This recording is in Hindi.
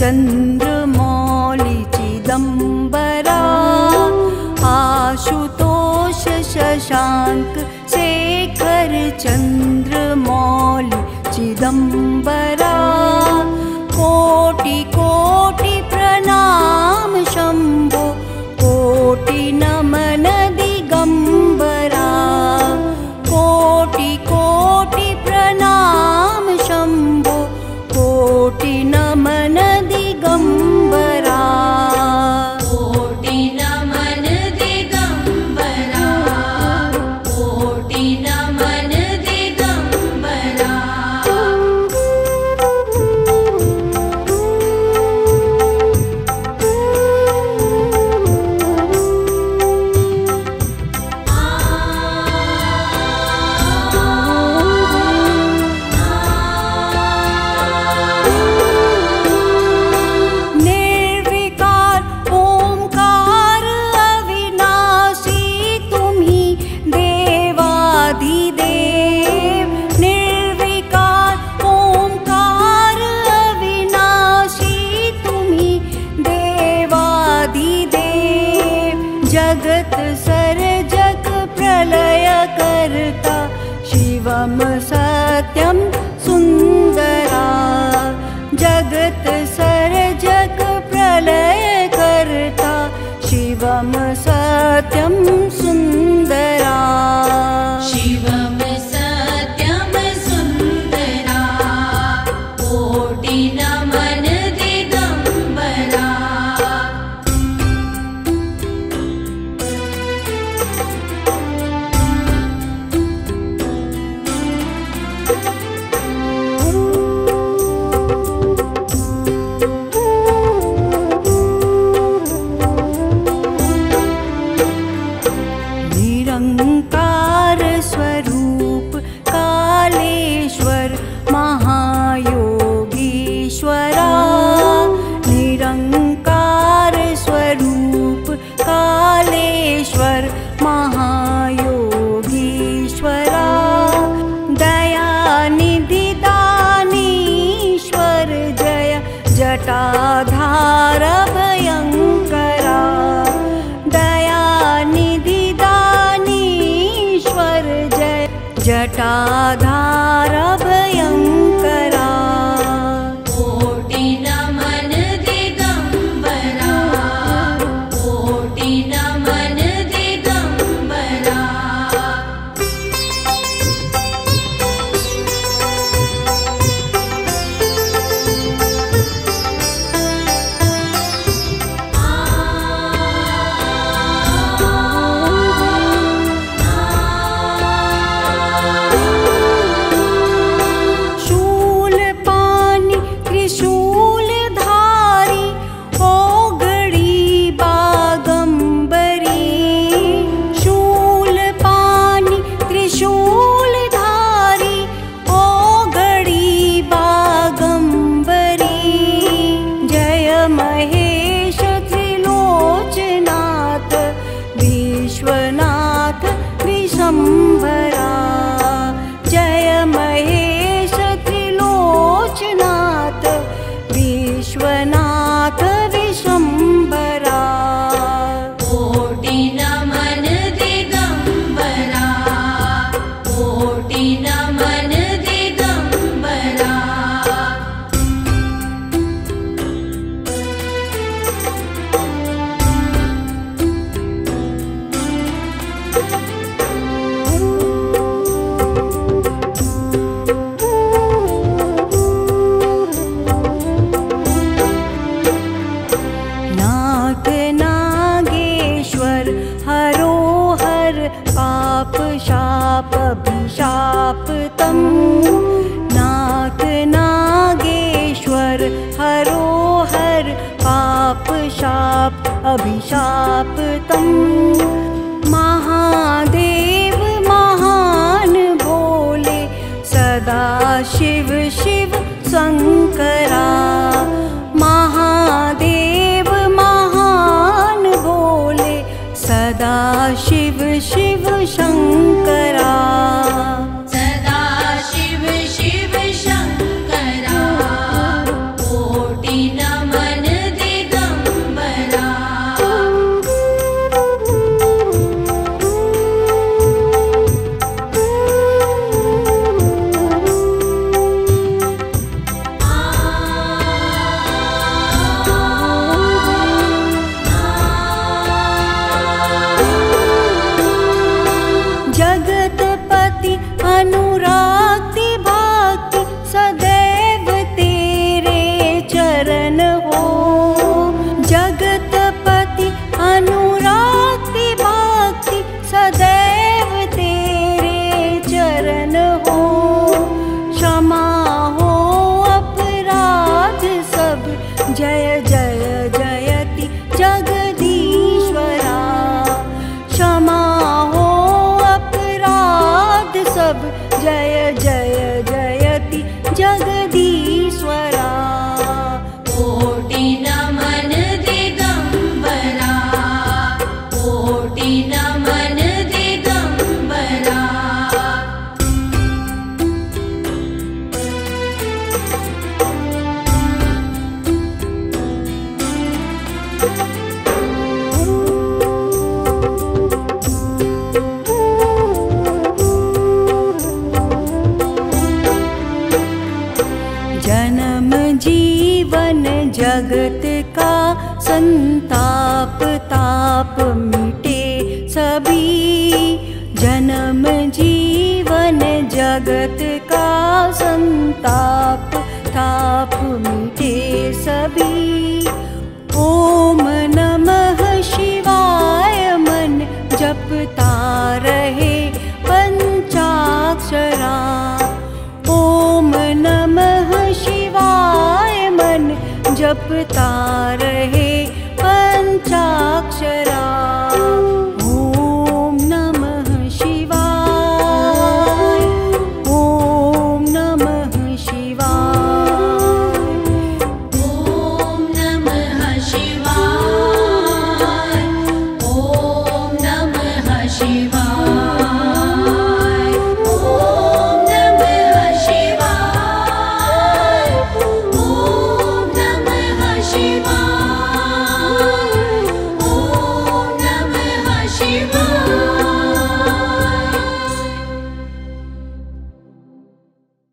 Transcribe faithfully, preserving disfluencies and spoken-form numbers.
चन्द्रमौलि चिदम्बरा आशुतोष शशांक शेखर चन्द्रमौलि चिदम्बरा कोटि कोटि प्रणाम शम्भो कोटि नमन दिगम्बरा कोटि कोटि प्रणाम शम्भो कोटि नमन दिगम्बरा कोटि नमन दिगम्बरा कोटि नमन दिगम्बरा। जगत सर्जक प्रलय कर्ता शिवम सत्यम सुंदरा जगत सर्जक प्रलय कर्ता शिवम सत्यम सुंदरा शिवम सत्यम सुंदरा कोटि नमन दिगंबरा। निरंकार स्वरूप कालेश्वर महायोगीश्वरा निरंकार स्वरूप कालेश्वर महायोगीश्वरा दयानिधि दानीश्वर जय जटाधार भयंकरा दयानिधि दानीश्वर जय जटाधार भयंकरा कोटि नमन दिगंबरा कोटि नमन दिगंबरा। महेश त्रिलोचनाथ विश्वनाथ विशंभरा जय महेश त्रिलोचनाथ विश्वनाथ विशंभरा कोटि नमन दिगंबरा कोटि नमन दिगंबरा। नाथ नागेश्वर हरो हर पाप शाप अभिशाप तम नाथ नागेश्वर हरो हर पाप शाप अभिशाप तम महादेव महान भोले सदा शिव शिव शंकरा महादेव महान भोले सदा शिव शिव शंकरा सदा शिव शिव शंकरा कोटि नमन अनुरागति भक्ति सदैव तेरे चरण हो। जगतपति अनुरागति भक्ति सदैव तेरे चरण हो। क्षमा हो अपराध सब जय जय जयति जगदीश्वरा। क्षमा हो अपराध सब जय जय जयति जगदीश्वरा। कोटि नमन दिगंबरा, कोटि नमन दिगंबरा। जन्म जीवन जगत का संताप ताप मिटे सभी। जन्म जीवन जगत का संताप ताप मिटे सभी। ओम नमः शिवाय मन जपता रहे पंचाक्षरा। ओम नमः शिवाय मन जपता रहे पंचाक्षरा।